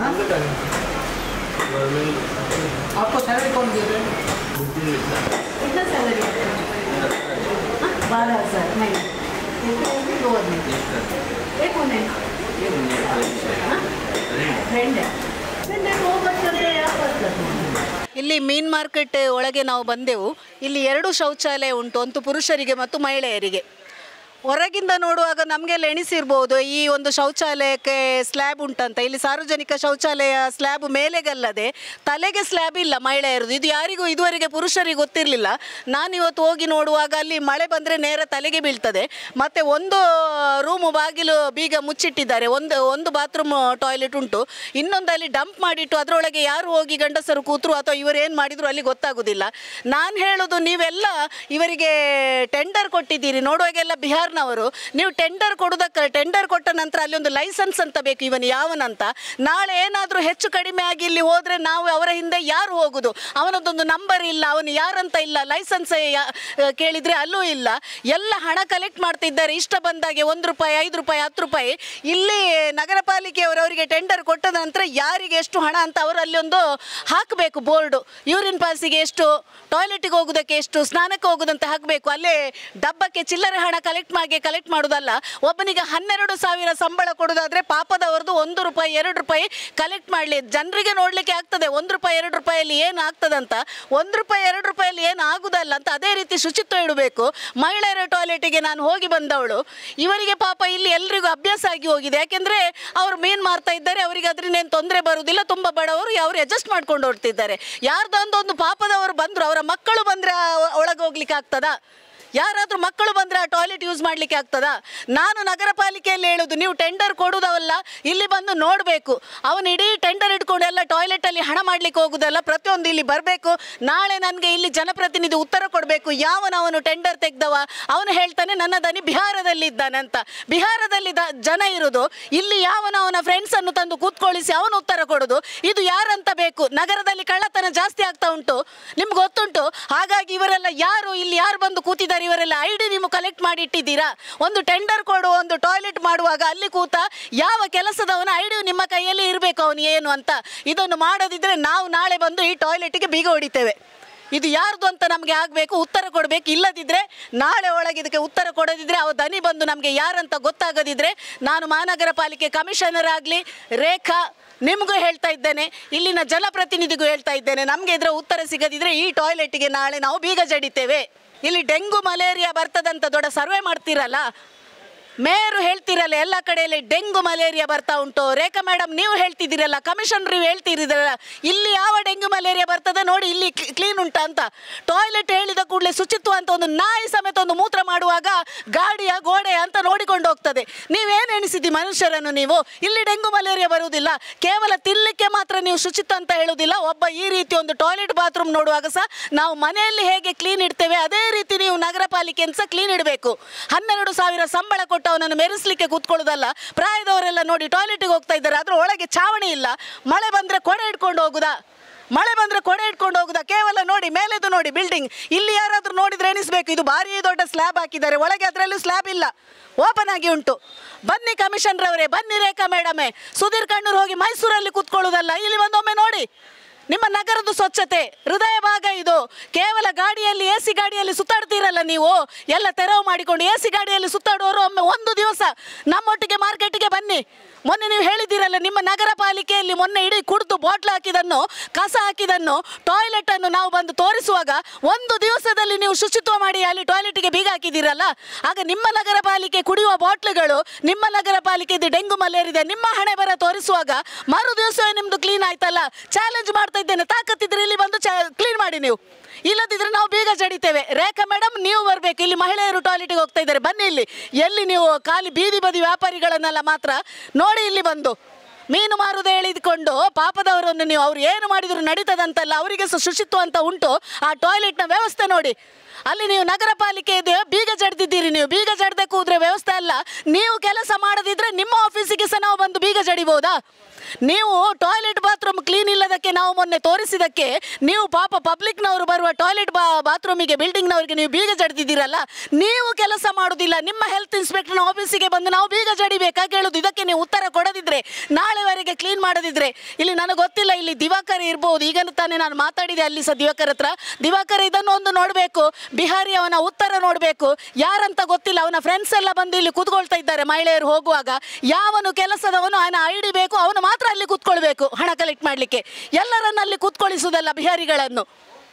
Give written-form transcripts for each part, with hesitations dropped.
आपको सैलरी कौन दे रहे हैं? कितना सैलरी है? 12,000 महीने। ये कौन है? फ्रेंड है। ಇಲ್ಲಿ ಮೀನ್ ಮಾರ್ಕೆಟ್ ಒಳಗೆ ನಾವು ಬಂದೆವು. ಇಲ್ಲಿ 2 ಶೌಚಾಲಯ ಉಂಟು, ಒಂದು ಪುರುಷರಿಗೆ ಮತ್ತು ಮಹಿಳೆಯರಿಗೆ. ಹೊರಗಿಂದ ನೋಡುವಾಗ ನಮಗೆಲ್ಲ ಎಣಿಸಿರ್ಬೋದು ಈ ಒಂದು ಶೌಚಾಲಯಕ್ಕೆ ಸ್ಲ್ಯಾಬ್ ಉಂಟಂತ. ಇಲ್ಲಿ ಸಾರ್ವಜನಿಕ ಶೌಚಾಲಯ ಸ್ಲ್ಯಾಬ್ ಮೇಲೆಗಲ್ಲದೆ ತಲೆಗೆ ಸ್ಲ್ಯಾಬ್ ಇಲ್ಲ ಮಹಿಳೆಯರದು. ಇದು ಯಾರಿಗೂ ಇದುವರೆಗೆ ಪುರುಷರಿಗೆ ಗೊತ್ತಿರಲಿಲ್ಲ. ನಾನಿವತ್ತು ಹೋಗಿ ನೋಡುವಾಗ ಅಲ್ಲಿ ಮಳೆ ಬಂದರೆ ನೇರ ತಲೆಗೆ ಬೀಳ್ತದೆ. ಮತ್ತು ಒಂದು ರೂಮು ಬಾಗಿಲು ಬೀಗ ಮುಚ್ಚಿಟ್ಟಿದ್ದಾರೆ. ಒಂದು ಬಾತ್ರೂಮ್ ಟಾಯ್ಲೆಟ್ ಉಂಟು, ಇನ್ನೊಂದಲ್ಲಿ ಡಂಪ್ ಮಾಡಿಟ್ಟು ಅದರೊಳಗೆ ಯಾರು ಹೋಗಿ ಗಂಡಸರು ಕೂತರು ಅಥವಾ ಇವರು ಏನು ಮಾಡಿದ್ರು ಅಲ್ಲಿ ಗೊತ್ತಾಗೋದಿಲ್ಲ. ನಾನು ಹೇಳೋದು, ನೀವೆಲ್ಲ ಇವರಿಗೆ ಟೆಂಡರ್ ಕೊಟ್ಟಿದ್ದೀರಿ, ನೋಡುವಾಗೆಲ್ಲ ಬಿಹಾರ ನವರು. ನೀವು ಟೆಂಡರ್ ಕೊಟ್ಟ ನಂತರ ಅಲ್ಲಿ ಒಂದು ಲೈಸೆನ್ಸ್ ಅಂತ ಬೇಕು, ಇವನು ಯಾವನಂತ. ನಾಳೆ ಏನಾದರೂ ಹೆಚ್ಚು ಕಡಿಮೆ ಆಗಿ ಇಲ್ಲಿ ಹೋದರೆ ನಾವು ಅವರ ಹಿಂದೆ ಯಾರು ಹೋಗುದು? ಅವನದೊಂದು ನಂಬರ್ ಇಲ್ಲ, ಅವನು ಯಾರಂತ ಇಲ್ಲ, ಲೈಸೆನ್ಸ್ ಕೇಳಿದರೆ ಅಲ್ಲೂ ಇಲ್ಲ. ಎಲ್ಲ ಹಣ ಕಲೆಕ್ಟ್ ಮಾಡ್ತಿದ್ದಾರೆ ಇಷ್ಟ ಬಂದಾಗೆ. 1 ರೂಪಾಯಿ, 5 ರೂಪಾಯಿ, 10 ರೂಪಾಯಿ. ಇಲ್ಲಿ ನಗರ ಪಾಲಿಕೆಯವರು ಅವರಿಗೆ ಟೆಂಡರ್ ಕೊಟ್ಟ ನಂತರ ಯಾರಿಗೆ ಎಷ್ಟು ಹಣ ಅಂತ ಅವರು ಅಲ್ಲಿ ಒಂದು ಹಾಕಬೇಕು ಬೋರ್ಡು. ಯೂರಿನ್ ಪಾಸಿಗೆ ಎಷ್ಟು, ಟಾಯ್ಲೆಟಿಗೆ ಹೋಗೋದಕ್ಕೆ ಎಷ್ಟು, ಸ್ನಾನಕ್ಕೆ ಹೋಗೋದಂತ ಹಾಕಬೇಕು. ಅಲ್ಲೇ ಡಬ್ಬಕ್ಕೆ ಚಿಲ್ಲರೆ ಹಣ ಕಲೆಕ್ಟ್ ಮಾಡೋದಲ್ಲ. ಒಬ್ಬನಿಗೆ 12,000 ಸಂಬಳ ಕೊಡೋದಾದ್ರೆ ಪಾಪದವರದು 1 ರೂಪಾಯಿ 2 ರೂಪಾಯಿ ಕಲೆಕ್ಟ್ ಮಾಡಲಿ. ಜನರಿಗೆ ನೋಡಲಿಕ್ಕೆ ಆಗ್ತದೆ 1 ರೂಪಾಯಿ 2 ರೂಪಾಯಲ್ಲಿ ಏನು ಆಗ್ತದಂತ. 1 ರೂಪಾಯಿ 2 ರೂಪಾಯಲ್ಲಿ ಏನು ಆಗುದಲ್ಲ ಅಂತ. ಅದೇ ರೀತಿ ಶುಚಿತ್ವ ಇಡಬೇಕು. ಮಹಿಳೆಯರ ಟಾಯ್ಲೆಟಿಗೆ ನಾನು ಹೋಗಿ ಬಂದವಳು. ಇವರಿಗೆ ಪಾಪ ಇಲ್ಲಿ ಎಲ್ರಿಗೂ ಅಭ್ಯಾಸ ಆಗಿ ಹೋಗಿದೆ. ಯಾಕೆಂದ್ರೆ ಅವರು ಮೀನು ಮಾರ್ತಾ ಇದ್ದಾರೆ, ಅವರಿಗೆ ಅದರಿಂದೇನು ತೊಂದರೆ ಬರುವುದಿಲ್ಲ. ತುಂಬ ಬಡವರು, ಅವರು ಅಡ್ಜಸ್ಟ್ ಮಾಡ್ಕೊಂಡು ಹೊರಡ್ತಿದ್ದಾರೆ. ಯಾರ್ದೊಂದೊಂದು ಪಾಪದವರು ಬಂದರು, ಅವರ ಮಕ್ಕಳು ಬಂದರೆ ಒಳಗೆ ಹೋಗ್ಲಿಕ್ಕೆ ಆಗ್ತದಾ? ಯಾರಾದರೂ ಮಕ್ಕಳು ಬಂದರೆ ಆ ಟಾಯ್ಲೆಟ್ ಯೂಸ್ ಮಾಡಲಿಕ್ಕೆ ಆಗ್ತದಾ? ನಾನು ನಗರ ಪಾಲಿಕೆಯಲ್ಲಿ ಹೇಳೋದು, ನೀವು ಟೆಂಡರ್ ಕೊಡೋದವಲ್ಲ, ಇಲ್ಲಿ ಬಂದು ನೋಡಬೇಕು. ಅವನು ಇಡೀ ಟೆಂಡರ್ ಇಟ್ಕೊಂಡು ಎಲ್ಲ ಟಾಯ್ಲೆಟಲ್ಲಿ ಹಣ ಮಾಡಲಿಕ್ಕೆ ಹೋಗೋದಲ್ಲ. ಪ್ರತಿಯೊಂದು ಇಲ್ಲಿ ಬರಬೇಕು. ನಾಳೆ ನನಗೆ ಇಲ್ಲಿ ಜನಪ್ರತಿನಿಧಿ ಉತ್ತರ ಕೊಡಬೇಕು. ಅವನು ಟೆಂಡರ್ ತೆಗೆದವ, ಅವನು ಹೇಳ್ತಾನೆ ನನ್ನ ದನಿ ಬಿಹಾರದಲ್ಲಿ ಇದ್ದಾನೆ ಅಂತ. ಬಿಹಾರದಲ್ಲಿ ಜನ ಇರೋದು, ಇಲ್ಲಿ ಅವನ ಫ್ರೆಂಡ್ಸನ್ನು ತಂದು ಕೂತ್ಕೊಳ್ಳಿಸಿ ಅವನು ಉತ್ತರ ಕೊಡೋದು. ಇದು ಯಾರಂತ ಬೇಕು? ನಗರದಲ್ಲಿ ಕಳ್ಳತನ ಜಾಸ್ತಿ ಆಗ್ತಾ ಉಂಟು, ನಿಮ್ಗೆ ಗೊತ್ತುಂಟು. ಹಾಗಾಗಿ ಇವರೆಲ್ಲ ಯಾರು, ಇಲ್ಲಿ ಯಾರು ಬಂದು ಕೂತಿದ್ದಾರೆ, ಇವರೆಲ್ಲ ಐಡಿ ನೀವು ಕಲೆಕ್ಟ್ ಮಾಡಿ ಇಟ್ಟಿದ್ದೀರಾ? ಒಂದು ಟೆಂಡರ್ ಕೊಡುವ, ಒಂದು ಟಾಯ್ಲೆಟ್ ಮಾಡುವಾಗ ಅಲ್ಲಿ ಕೂತ ಯಾವ ಕೆಲಸದವನ ಐಡಿ ನಿಮ್ಮ ಕೈಯಲ್ಲಿ ಇರಬೇಕು, ಅವನು ಏನು ಅಂತ. ಇದನ್ನು ಮಾಡೋದಿದ್ರೆ ನಾವು ನಾಳೆ ಬಂದು ಈ ಟಾಯ್ಲೆಟ್ಗೆ ಬೀಗ ಹೊಡಿತೇವೆ. ಇದು ಯಾರ್ದು ಅಂತ ನಮಗೆ ಆಗಬೇಕು, ಉತ್ತರ ಕೊಡಬೇಕು. ಇಲ್ಲದಿದ್ದರೆ ನಾಳೆ ಒಳಗೆ ಇದಕ್ಕೆ ಉತ್ತರ ಕೊಡೋದಿದ್ರೆ, ಅವ ದನಿ ಬಂದು ನಮಗೆ ಯಾರಂತ ಗೊತ್ತಾಗದಿದ್ರೆ, ನಾನು ಮಹಾನಗರ ಪಾಲಿಕೆ ಕಮಿಷನರ್ ಆಗಲಿ, ರೇಖಾ ನಿಮಗೂ ಹೇಳ್ತಾ ಇದ್ದೇನೆ, ಇಲ್ಲಿನ ಜನಪ್ರತಿನಿಧಿಗೂ ಹೇಳ್ತಾ ಇದ್ದೇನೆ, ನಮಗೆ ಇದರ ಉತ್ತರ ಸಿಗದಿದ್ರೆ ಈ ಟಾಯ್ಲೆಟ್ಗೆ ನಾಳೆ ನಾವು ಬೀಗ ಜಡಿತೇವೆ. ಇಲ್ಲಿ ಡೆಂಗು ಮಲೇರಿಯಾ ಬರ್ತದಂತ ದೊಡ್ಡ ಸರ್ವೆ ಮಾಡ್ತೀರಲ್ಲ, ಮೇಯರು ಹೇಳ್ತಿರಲ್ಲ ಎಲ್ಲ ಕಡೆಯಲ್ಲಿ ಡೆಂಗು ಮಲೇರಿಯಾ ಬರ್ತಾ ಉಂಟು. ರೇಖಾ ಮೇಡಮ್ ನೀವು ಹೇಳ್ತಿದ್ದೀರಲ್ಲ, ಕಮಿಷನರ್ ಹೇಳ್ತಿದ್ದೀರಲ್ಲ, ಇಲ್ಲಿ ಯಾವ ಡೆಂಗು ಮಲೇರಿಯಾ ಬರ್ತದೆ ನೋಡಿ, ಇಲ್ಲಿ ಕ್ಲೀನ್ ಉಂಟಾ ಅಂತ. ಟಾಯ್ಲೆಟ್ ಹೇಳಿದ ಕೂಡಲೇ ಶುಚಿತ್ವ ಅಂತ ಒಂದು ನಾಯಿ ಸಮೇತ ಒಂದು ಮೂತ್ರ ಮಾಡುವಾಗ ಗಾಡಿಯ ಗೋಡೆ ಅಂತ ನೋಡಿಕೊಂಡು ಹೋಗ್ತದೆ. ನೀವೇನು ಎಣಿಸಿದ್ದಿ ಮನುಷ್ಯರನ್ನು ನೀವು? ಇಲ್ಲಿ ಡೆಂಗು ಮಲೇರಿಯಾ ಬರುವುದಿಲ್ಲ. ಕೇವಲ ತಿನ್ನಲಿಕ್ಕೆ ಮಾತ್ರ ನೀವು ಶುಚಿತ್ವ ಅಂತ ಹೇಳುವುದಿಲ್ಲ. ಒಬ್ಬ ಈ ರೀತಿ ಒಂದು ಟಾಯ್ಲೆಟ್ ಬಾತ್ರೂಮ್ ನೋಡುವಾಗ ಸಹ ನಾವು ಮನೆಯಲ್ಲಿ ಹೇಗೆ ಕ್ಲೀನ್ ಇಡ್ತೇವೆ ಅದೇ ರೀತಿ ನೀವು ನಗರ ಪಾಲಿಕೆಯನ್ನು ಸಹ ಕ್ಲೀನ್ ಇಡಬೇಕು. 12,000 ಸಂಬಳ ಕೊಟ್ಟು ಅವನನ್ನು ಮೆರೆಸಲಿಕ್ಕೆ ಕೂತ್ಕೊಳ್ಳೋದಲ್ಲ. ಪ್ರಾಯದವರೆಲ್ಲ ನೋಡಿ ಟಾಯ್ಲೆಟಿಗೆ ಹೋಗ್ತಾ ಇದ್ದಾರೆ, ಅದ್ರ ಒಳಗೆ ಚಾವಣಿ ಇಲ್ಲ. ಮಳೆ ಬಂದರೆ ಕೊಡೆ ಇಟ್ಕೊಂಡು ಹೋಗುದಾ? ಕೇವಲ ನೋಡಿ ಮೇಲೆದು ನೋಡಿ ಬಿಲ್ಡಿಂಗ್. ಇಲ್ಲಿ ಯಾರಾದರೂ ನೋಡಿದ್ರೆ ಎಣಿಸ್ಬೇಕು ಇದು ಭಾರಿ ದೊಡ್ಡ ಸ್ಲ್ಯಾಬ್ ಹಾಕಿದ್ದಾರೆ, ಒಳಗೆ ಅದರಲ್ಲೂ ಸ್ಲ್ಯಾಬ್ ಇಲ್ಲ, ಓಪನ್ ಆಗಿ ಉಂಟು. ಬನ್ನಿ ಕಮಿಷನರ್ ಅವರೇ, ಬನ್ನಿ ರೇಖಾ ಮೇಡಮೇ, ಸುಧೀರ್ ಕಣ್ಣೂರು ಹೋಗಿ ಮೈಸೂರಲ್ಲಿ ಕೂತ್ಕೊಳ್ಳೋದಲ್ಲ, ಇಲ್ಲಿ ಒಂದೊಮ್ಮೆ ನೋಡಿ ನಿಮ್ಮ ನಗರದ ಸ್ವಚ್ಛತೆ. ಹೃದಯ ಭಾಗ ಇದು. ಕೇವಲ ಗಾಡಿಯಲ್ಲಿ AC ಗಾಡಿಯಲ್ಲಿ ಸುತ್ತಾಡ್ತೀರಲ್ಲ ನೀವು, ಎಲ್ಲ ತೆರವು ಮಾಡಿಕೊಂಡು AC ಗಾಡಿಯಲ್ಲಿ ಸುತ್ತಾಡುವವರು ಒಮ್ಮೆ ಒಂದು ದಿವಸ ನಮ್ಮೊಟ್ಟಿಗೆ ಮಾರ್ಕೆಟಿಗೆ ಬನ್ನಿ. ಮೊನ್ನೆ ನೀವು ಹೇಳಿದ್ದೀರಲ್ಲ, ನಿಮ್ಮ ನಗರ ಪಾಲಿಕೆಯಲ್ಲಿ ಮೊನ್ನೆ ಇಡೀ ಕುಡಿದು ಬಾಟ್ಲು ಹಾಕಿದನ್ನು, ಕಸ ಹಾಕಿದನ್ನು, ಟಾಯ್ಲೆಟನ್ನು ನಾವು ಬಂದು ತೋರಿಸುವಾಗ ಒಂದು ದಿವಸದಲ್ಲಿ ನೀವು ಶುಚಿತ್ವ ಮಾಡಿ ಅಲ್ಲಿ ಟಾಯ್ಲೆಟ್ಗೆ ಬೀಗ ಹಾಕಿದ್ದೀರಲ್ಲ. ಆಗ ನಿಮ್ಮ ನಗರ ಪಾಲಿಕೆ ಕುಡಿಯುವ ಬಾಟ್ಲುಗಳು, ನಿಮ್ಮ ನಗರ ಪಾಲಿಕೆ ಇದು ಡೆಂಗು ಮಲೇರಿಯಾ ನಿಮ್ಮ ಹಣೆ ಬರ ತೋರಿಸುವಾಗ ಮರು ದಿವಸವೇ ನಿಮ್ಮದು ಕ್ಲೀನ್ ಆಯ್ತಲ್ಲ. ಚಾಲೆಂಜ್ ಮಾಡ್ತಾ ಇದ್ದೇನೆ, ತಾಕತ್ತಿದ್ರೆ ಇಲ್ಲಿ ಬಂದು ಕ್ಲೀನ್ ಮಾಡಿ ನೀವು, ಇಲ್ಲದಿದ್ರೆ ನಾವು ಬೀಗ ಜಡಿತೇವೆ. ರೇಖಾ ಮೇಡಮ್ ನೀವು ಬರಬೇಕು. ಇಲ್ಲಿ ಮಹಿಳೆಯರು ಟಾಯ್ಲೆಟ್ಗೆ ಹೋಗ್ತಾ ಇದ್ದಾರೆ, ಬನ್ನಿ ಇಲ್ಲಿ. ಎಲ್ಲಿ ನೀವು ಖಾಲಿ ಬೀದಿ ಬದಿ ವ್ಯಾಪಾರಿಗಳನ್ನೆಲ್ಲ ಮಾತ್ರ ನೋಡಿ ಇಲ್ಲಿ ಬಂದು ಮೀನು ಮಾರುವುದು ಹೇಳಿಕೊಂಡು ಪಾಪದವರನ್ನು ನೀವು, ಅವ್ರು ಏನು ಮಾಡಿದ್ರು ನಡೀತದಂತಲ್ಲ, ಅವರಿಗೆ ಸಹ ಶುಚಿತ್ವ ಅಂತ ಉಂಟು. ಆ ಟಾಯ್ಲೆಟ್ನ ವ್ಯವಸ್ಥೆ ನೋಡಿ. ಅಲ್ಲಿ ನೀವು ನಗರ ಪಾಲಿಕೆ ಇದೆ ಬೀಗ ಜಡ್ದಿದ್ದೀರಿ. ನೀವು ಬೀಗ ಜಡ್ದೆ ಕೂದ್ರೆ ವ್ಯವಸ್ಥೆ ಅಲ್ಲ. ನೀವು ಕೆಲಸ ಮಾಡದಿದ್ರೆ ನಿಮ್ಮ ಆಫೀಸಿಗೆ ಸಹ ನಾವು ಬಂದು ಬೀಗ ಜಡಿಬಹುದಾ? ನೀವು ಟಾಯ್ಲೆಟ್ ಬಾತ್ರೂಮ್ ಕ್ಲೀನ್ ಇಲ್ಲದಕ್ಕೆ ನಾವು ಮೊನ್ನೆ ತೋರಿಸಿದಕ್ಕೆ ನೀವು ಪಾಪ ಪಬ್ಲಿಕ್ನವರು ಬರುವ ಟಾಯ್ಲೆಟ್ ಬಾತ್ರೂಮಿಗೆ ಬಿಲ್ಡಿಂಗ್ನವರಿಗೆ ನೀವು ಬೀಗ ಜಡ್ದಿದ್ದೀರಲ್ಲ. ನೀವು ಕೆಲಸ ಮಾಡೋದಿಲ್ಲ, ನಿಮ್ಮ ಹೆಲ್ತ್ ಇನ್ಸ್ಪೆಕ್ಟರ್ನ ಆಫೀಸಿಗೆ ಬಂದು ನಾವು ಬೀಗ ಜಡಿಬೇಕಾ ಕೇಳೋದು. ಇದಕ್ಕೆ ನೀವು ಉತ್ತರ ಕೊಡದಿದ್ರೆ ನಾಳೆವರೆಗೆ ಹಾಗೆ ಕ್ಲೀನ್ ಮಾಡೋದಿದ್ರೆ ಇಲ್ಲಿ ನನಗೆ ಗೊತ್ತಿಲ್ಲ, ಇಲ್ಲಿ ದಿವಾಕರ್ ಇರ್ಬೋದು. ಈಗ ತಾನೇ ನಾನು ಮಾತಾಡಿದೆ ಅಲ್ಲಿ ಸಹ ದಿವಾಕರ್ ಹತ್ರ. ದಿವಾಕರ್ ಇದನ್ನು ಒಂದು ನೋಡಬೇಕು, ಬಿಹಾರಿ ಅವನ ಉತ್ತರ ನೋಡಬೇಕು. ಯಾರಂತ ಗೊತ್ತಿಲ್ಲ, ಅವನ ಫ್ರೆಂಡ್ಸ್ ಎಲ್ಲ ಬಂದು ಇಲ್ಲಿ ಕೂತ್ಕೊಳ್ತಾ ಇದ್ದಾರೆ. ಮಹಿಳೆಯರು ಹೋಗುವಾಗ ಯಾವನು ಕೆಲಸದವನು ಅವನ ಐಡಿ ಬೇಕು, ಅವನು ಮಾತ್ರ ಅಲ್ಲಿ ಕೂತ್ಕೊಳ್ಬೇಕು ಹಣ ಕಲೆಕ್ಟ್ ಮಾಡಲಿಕ್ಕೆ. ಎಲ್ಲರನ್ನು ಅಲ್ಲಿ ಕೂತ್ಕೊಳಿಸುವುದಲ್ಲ ಬಿಹಾರಿಗಳನ್ನು.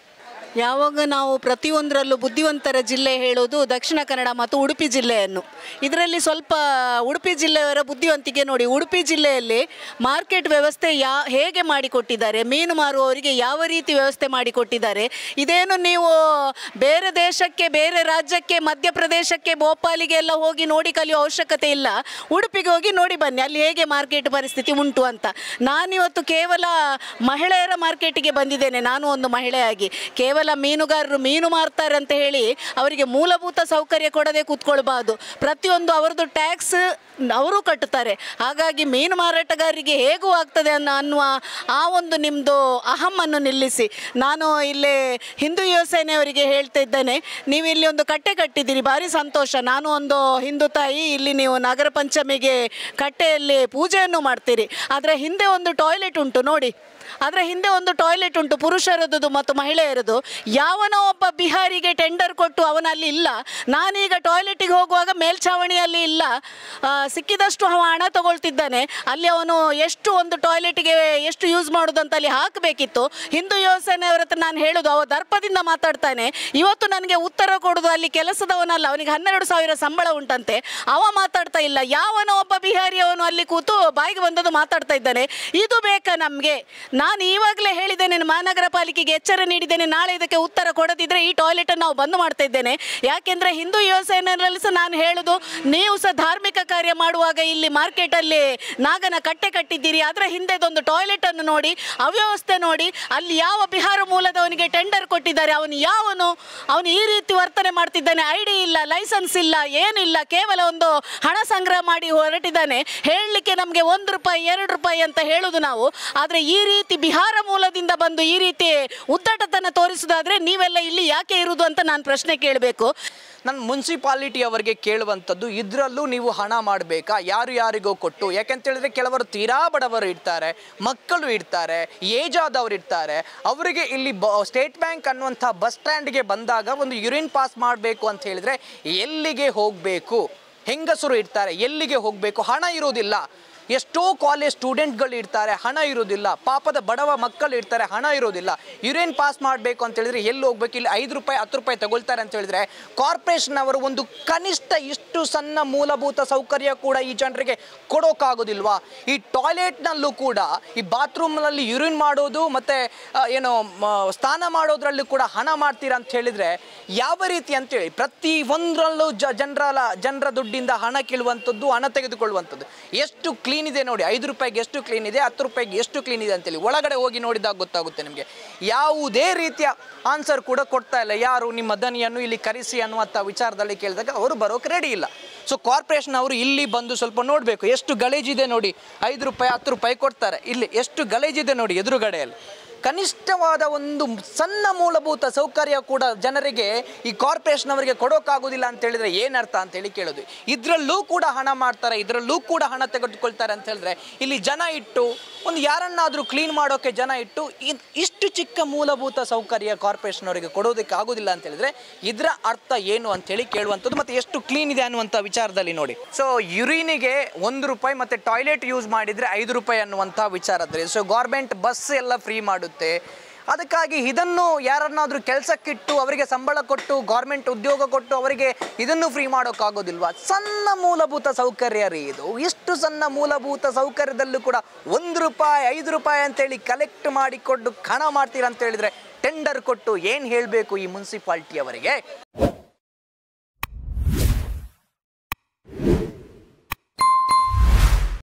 ಯಾವಾಗ ನಾವು ಪ್ರತಿಯೊಂದರಲ್ಲೂ ಬುದ್ಧಿವಂತರ ಜಿಲ್ಲೆ ಹೇಳೋದು ದಕ್ಷಿಣ ಕನ್ನಡ ಮತ್ತು ಉಡುಪಿ ಜಿಲ್ಲೆಯನ್ನು. ಇದರಲ್ಲಿ ಸ್ವಲ್ಪ ಉಡುಪಿ ಜಿಲ್ಲೆಯವರ ಬುದ್ಧಿವಂತಿಕೆ ನೋಡಿ. ಉಡುಪಿ ಜಿಲ್ಲೆಯಲ್ಲಿ ಮಾರ್ಕೆಟ್ ವ್ಯವಸ್ಥೆ ಹೇಗೆ ಮಾಡಿಕೊಟ್ಟಿದ್ದಾರೆ, ಮೀನು ಮಾರುವವರಿಗೆ ಯಾವ ರೀತಿ ವ್ಯವಸ್ಥೆ ಮಾಡಿಕೊಟ್ಟಿದ್ದಾರೆ. ಇದೇನು ನೀವು ಬೇರೆ ದೇಶಕ್ಕೆ, ಬೇರೆ ರಾಜ್ಯಕ್ಕೆ, ಮಧ್ಯಪ್ರದೇಶಕ್ಕೆ, ಭೋಪಾಲಿಗೆ ಎಲ್ಲ ಹೋಗಿ ನೋಡಿ ಕಲಿಯೋ ಅವಶ್ಯಕತೆ ಇಲ್ಲ. ಉಡುಪಿಗೆ ಹೋಗಿ ನೋಡಿ ಬನ್ನಿ ಅಲ್ಲಿ ಹೇಗೆ ಮಾರ್ಕೆಟ್ ಪರಿಸ್ಥಿತಿ ಉಂಟು ಅಂತ. ನಾನಿವತ್ತು ಕೇವಲ ಮಹಿಳೆಯರ ಮಾರ್ಕೆಟಿಗೆ ಬಂದಿದ್ದೇನೆ. ನಾನು ಒಂದು ಮಹಿಳೆಯಾಗಿ ಕೇವಲ ಮೀನುಗಾರರು ಮೀನು ಮಾರ್ತಾರೆ ಅಂತ ಹೇಳಿ ಅವರಿಗೆ ಮೂಲಭೂತ ಸೌಕರ್ಯ ಕೊಡದೆ ಕೂತ್ಕೊಳ್ಬಾರ್ದು. ಪ್ರತಿಯೊಂದು ಅವರದ್ದು ಟ್ಯಾಕ್ಸ್ ಅವರು ಕಟ್ಟುತ್ತಾರೆ. ಹಾಗಾಗಿ ಮೀನು ಮಾರಾಟಗಾರರಿಗೆ ಹೇಗೂ ಆಗ್ತದೆ ಅನ್ನುವ ಆ ಒಂದು ನಿಮ್ಮದು ಅಹಮ್ಮನ್ನು ನಿಲ್ಲಿಸಿ. ನಾನು ಇಲ್ಲಿ ಹಿಂದೂ ಯುವ ಸೇನೆಯವರಿಗೆ ಹೇಳ್ತಾ ಇದ್ದೇನೆ, ನೀವು ಇಲ್ಲಿ ಒಂದು ಕಟ್ಟೆ ಕಟ್ಟಿದ್ದೀರಿ, ಭಾರಿ ಸಂತೋಷ. ನಾನು ಒಂದು ಹಿಂದೂ ತಾಯಿ, ಇಲ್ಲಿ ನೀವು ನಾಗರ ಪಂಚಮಿಗೆ ಕಟ್ಟೆಯಲ್ಲಿ ಪೂಜೆಯನ್ನು ಮಾಡ್ತೀರಿ. ಆದರೆ ಹಿಂದೆ ಒಂದು ಟಾಯ್ಲೆಟ್ ಉಂಟು ನೋಡಿ, ಅದರ ಹಿಂದೆ ಒಂದು ಟಾಯ್ಲೆಟ್ ಉಂಟು, ಪುರುಷರದ್ದು ಮತ್ತು ಮಹಿಳೆಯರದು. ಯಾವನೋ ಒಬ್ಬ ಬಿಹಾರಿಗೆ ಟೆಂಡರ್ ಕೊಟ್ಟು ಅವನಲ್ಲಿ ಇಲ್ಲ. ನಾನೀಗ ಟಾಯ್ಲೆಟಿಗೆ ಹೋಗುವಾಗ ಮೇಲ್ಛಾವಣಿಯಲ್ಲಿ ಇಲ್ಲ, ಸಿಕ್ಕಿದಷ್ಟು ಹಣ ತಗೊಳ್ತಿದ್ದಾನೆ. ಅಲ್ಲಿ ಅವನು ಎಷ್ಟು ಒಂದು ಟಾಯ್ಲೆಟಿಗೆ ಎಷ್ಟು ಯೂಸ್ ಮಾಡೋದು ಅಂತ ಅಲ್ಲಿ ಹಾಕಬೇಕಿತ್ತು. ಹಿಂದೂ ಯೋಜನೆಯವರ ಹತ್ರ ನಾನು ಹೇಳೋದು, ಅವ ದರ್ಪದಿಂದ ಮಾತಾಡ್ತಾನೆ. ಇವತ್ತು ನನಗೆ ಉತ್ತರ ಕೊಡೋದು ಅಲ್ಲಿ ಕೆಲಸದವನಲ್ಲ, ಅವನಿಗೆ 12,000 ಸಂಬಳ ಉಂಟಂತೆ, ಅವ ಮಾತಾಡ್ತಾ ಇಲ್ಲ. ಯಾವನೋ ಒಬ್ಬ ಬಿಹಾರಿ ಅವನು ಅಲ್ಲಿ ಕೂತು ಬಾಯಿಗೆ ಬಂದದ್ದು ಮಾತಾಡ್ತಾ ಇದ್ದಾನೆ. ಇದು ಬೇಕಾ ನಮಗೆ? ನಾನು ಈವಾಗಲೇ ಹೇಳಿದ್ದೇನೆ, ಮಹಾನಗರ ಪಾಲಿಕೆಗೆ ಎಚ್ಚರ ನೀಡಿದ್ದೇನೆ, ನಾಳೆ ಇದಕ್ಕೆ ಉತ್ತರ ಕೊಡದಿದ್ದರೆ ಈ ಟಾಯ್ಲೆಟನ್ನು ನಾವು ಬಂದ್ ಮಾಡ್ತಾ ಇದ್ದೇನೆ. ಯಾಕೆಂದರೆ ಹಿಂದೂ ಯೋಜನೆಯಲ್ಲಿ ಸಹ ನಾನು ಹೇಳೋದು, ನೀವು ಸಹ ಧಾರ್ಮಿಕ ಕಾರ್ಯ ಮಾಡುವಾಗ ಇಲ್ಲಿ ಮಾರ್ಕೆಟಲ್ಲಿ ನಾಗನ ಕಟ್ಟೆ ಕಟ್ಟಿದ್ದೀರಿ, ಅದರ ಹಿಂದೆದೊಂದು ಟಾಯ್ಲೆಟನ್ನು ನೋಡಿ, ಅವ್ಯವಸ್ಥೆ ನೋಡಿ. ಅಲ್ಲಿ ಯಾವ ಬಿಹಾರ ಮೂಲದವನಿಗೆ ಟೆಂಡರ್ ಕೊಟ್ಟಿದ್ದಾರೆ, ಅವನು ಈ ರೀತಿ ವರ್ತನೆ ಮಾಡ್ತಿದ್ದಾನೆ. ಐಡಿ ಇಲ್ಲ, ಲೈಸೆನ್ಸ್ ಇಲ್ಲ, ಏನಿಲ್ಲ, ಕೇವಲ ಒಂದು ಹಣ ಸಂಗ್ರಹ ಮಾಡಿ ಹೊರಟಿದ್ದಾನೆ. ಹೇಳಲಿಕ್ಕೆ ನಮಗೆ 1 ರೂಪಾಯಿ 2 ರೂಪಾಯಿ ಅಂತ ಹೇಳೋದು ನಾವು. ಆದರೆ ಈ ರೀತಿ ಬಿಹಾರ ಮೂಲದಿಂದ ಬಂದು ಈ ರೀತಿ ಉದ್ದಟತನ ತೋರಿಸುವುದಾದ್ರೆ ನೀವೆಲ್ಲ ಇಲ್ಲಿ ಯಾಕೆ ಇರುವುದು ಅಂತ ನಾನು ಪ್ರಶ್ನೆ ಕೇಳಬೇಕು. ನಾನು ಮುನ್ಸಿಪಾಲಿಟಿ ಅವರಿಗೆ ಕೇಳುವಂಥದ್ದು, ಇದರಲ್ಲೂ ನೀವು ಹಣ ಮಾಡಬೇಕಾ, ಯಾರಿಗೋ ಕೊಟ್ಟು? ಯಾಕೆಂತೇಳಿದ್ರೆ ಕೆಲವರು ತೀರಾ ಬಡವರು ಇರ್ತಾರೆ, ಮಕ್ಕಳು ಇರ್ತಾರೆ, ಏಜ್ ಆದವರು ಇರ್ತಾರೆ. ಅವರಿಗೆ ಇಲ್ಲಿ ಸ್ಟೇಟ್ ಬ್ಯಾಂಕ್ ಅನ್ನುವಂಥ ಬಸ್ ಸ್ಟ್ಯಾಂಡ್ಗೆ ಬಂದಾಗ ಒಂದು ಯೂರಿನ್ ಪಾಸ್ ಮಾಡಬೇಕು ಅಂತ ಹೇಳಿದರೆ ಎಲ್ಲಿಗೆ ಹೋಗಬೇಕು? ಹೆಂಗಸರು ಇರ್ತಾರೆ, ಎಲ್ಲಿಗೆ ಹೋಗಬೇಕು? ಹಣ ಇರೋದಿಲ್ಲ. ಎಷ್ಟೋ ಕಾಲೇಜ್ ಸ್ಟೂಡೆಂಟ್ಗಳು ಇರ್ತಾರೆ, ಹಣ ಇರೋದಿಲ್ಲ. ಪಾಪದ ಬಡವ ಮಕ್ಕಳು ಇರ್ತಾರೆ, ಹಣ ಇರೋದಿಲ್ಲ. ಯೂರಿನ್ ಪಾಸ್ ಮಾಡಬೇಕು ಅಂತ ಹೇಳಿದ್ರೆ ಎಲ್ಲಿ ಹೋಗ್ಬೇಕು? ಇಲ್ಲಿ 5 ರೂಪಾಯಿ 10 ರೂಪಾಯಿ ತಗೊಳ್ತಾರೆ ಅಂತ ಹೇಳಿದ್ರೆ ಕಾರ್ಪೊರೇಷನ್ ಅವರು ಒಂದು ಕನಿಷ್ಠ ಇಷ್ಟು ಸಣ್ಣ ಮೂಲಭೂತ ಸೌಕರ್ಯ ಕೂಡ ಈ ಜನರಿಗೆ ಕೊಡೋಕ್ಕಾಗೋದಿಲ್ವಾ? ಈ ಟಾಯ್ಲೆಟ್ನಲ್ಲೂ ಕೂಡ, ಈ ಬಾತ್ರೂಮ್ನಲ್ಲಿ ಯೂರಿನ್ ಮಾಡೋದು ಮತ್ತು ಏನೋ ಸ್ನಾನ ಮಾಡೋದ್ರಲ್ಲೂ ಕೂಡ ಹಣ ಮಾಡ್ತೀರಾ ಅಂತ ಹೇಳಿದರೆ ಯಾವ ರೀತಿ ಅಂತೇಳಿ ಪ್ರತಿ ಒಂದರಲ್ಲೂ ಜನರ ದುಡ್ಡಿಂದ ಹಣ ಕೀಳುವಂಥದ್ದು, ಹಣ ತೆಗೆದುಕೊಳ್ಳುವಂಥದ್ದು. ಎಷ್ಟು ಕ್ಲೀನ್ ಇದೆ ನೋಡಿ, 5 ರೂಪಾಯಿಗೆ ಎಷ್ಟು ಕ್ಲೀನ್ ಇದೆ, 10 ರೂಪಾಯಿಗೆ ಎಷ್ಟು ಕ್ಲೀನ್ ಇದೆ ಅಂತೇಳಿ ಒಳಗಡೆ ಹೋಗಿ ನೋಡಿದಾಗ ಗೊತ್ತಾಗುತ್ತೆ ನಿಮಗೆ. ಯಾವುದೇ ರೀತಿಯ ಆನ್ಸರ್ ಕೂಡ ಕೊಡ್ತಾ ಇಲ್ಲ. ಯಾರು ನಿಮ್ಮ ದನಿಯನ್ನು ಇಲ್ಲಿ ಕರೆಸಿ ಅನ್ನುವಂಥ ವಿಚಾರದಲ್ಲಿ ಕೇಳಿದಾಗ ಅವರು ಬರೋಕೆ ರೆಡಿ ಇಲ್ಲ. ಸೊ ಕಾರ್ಪೊರೇಷನ್ ಅವರು ಇಲ್ಲಿ ಬಂದು ಸ್ವಲ್ಪ ನೋಡಬೇಕು, ಎಷ್ಟು ಗಲೀಜಿದೆ ನೋಡಿ. 5 ರೂಪಾಯಿ 10 ರೂಪಾಯಿ ಕೊಡ್ತಾರೆ, ಇಲ್ಲಿ ಎಷ್ಟು ಗಲೀಜಿದೆ ನೋಡಿ ಎದುರುಗಡೆಯಲ್ಲಿ. ಕನಿಷ್ಠವಾದ ಒಂದು ಸಣ್ಣ ಮೂಲಭೂತ ಸೌಕರ್ಯ ಕೂಡ ಜನರಿಗೆ ಈ ಕಾರ್ಪೊರೇಷನ್ ಅವರಿಗೆ ಕೊಡೋಕ್ಕಾಗೋದಿಲ್ಲ ಅಂತ ಹೇಳಿದ್ರೆ ಏನರ್ಥ ಅಂತೇಳಿ ಕೇಳೋದು. ಇದರಲ್ಲೂ ಕೂಡ ಹಣ ಮಾಡ್ತಾರೆ, ಇದರಲ್ಲೂ ಕೂಡ ಹಣ ತೆಗೆದುಕೊಳ್ತಾರೆ ಅಂತ ಹೇಳಿದ್ರೆ ಇಲ್ಲಿ ಜನ ಇಟ್ಟು ಒಂದು ಯಾರನ್ನಾದರೂ ಕ್ಲೀನ್ ಮಾಡೋಕ್ಕೆ ಜನ ಇಟ್ಟು ಇಷ್ಟು ಚಿಕ್ಕ ಮೂಲಭೂತ ಸೌಕರ್ಯ ಕಾರ್ಪೊರೇಷನ್ ಅವರಿಗೆ ಕೊಡೋದಕ್ಕೆ ಆಗೋದಿಲ್ಲ ಅಂತ ಹೇಳಿದ್ರೆ ಇದರ ಅರ್ಥ ಏನು ಅಂತೇಳಿ ಕೇಳುವಂಥದ್ದು. ಮತ್ತು ಎಷ್ಟು ಕ್ಲೀನ್ ಇದೆ ಅನ್ನುವಂಥ ವಿಚಾರದಲ್ಲಿ ನೋಡಿ. ಸೊ ಯೂರಿನಿಗೆ 1 ರೂಪಾಯಿ ಮತ್ತು ಟಾಯ್ಲೆಟ್ ಯೂಸ್ ಮಾಡಿದರೆ 5 ರೂಪಾಯಿ ಅನ್ನುವಂಥ ವಿಚಾರದಲ್ಲಿ ಸೊ ಗೌರ್ಮೆಂಟ್ ಬಸ್ ಎಲ್ಲ ಫ್ರೀ ಮಾಡುತ್ತೆ. ಅದಕ್ಕಾಗಿ ಇದನ್ನು ಯಾರನ್ನಾದರೂ ಕೆಲಸಕ್ಕಿಟ್ಟು ಅವರಿಗೆ ಸಂಬಳ ಕೊಟ್ಟು ಗೌರ್ಮೆಂಟ್ ಉದ್ಯೋಗ ಕೊಟ್ಟು ಅವರಿಗೆ ಇದನ್ನು ಫ್ರೀ ಮಾಡೋಕ್ಕಾಗೋದಿಲ್ವಾ? ಸಣ್ಣ ಮೂಲಭೂತ ಸೌಕರ್ಯ ರೀ ಇದು. ಇಷ್ಟು ಸಣ್ಣ ಮೂಲಭೂತ ಸೌಕರ್ಯದಲ್ಲೂ ಕೂಡ 1 ರೂಪಾಯಿ 5 ರೂಪಾಯಿ ಅಂತೇಳಿ ಕಲೆಕ್ಟ್ ಮಾಡಿಕೊಂಡು ಹಣ ಮಾಡ್ತೀರಾ ಅಂತ ಹೇಳಿದ್ರೆ ಟೆಂಡರ್ ಕೊಟ್ಟು ಏನು ಹೇಳಬೇಕು ಈ ಮುನ್ಸಿಪಾಲ್ಟಿ ಅವರಿಗೆ?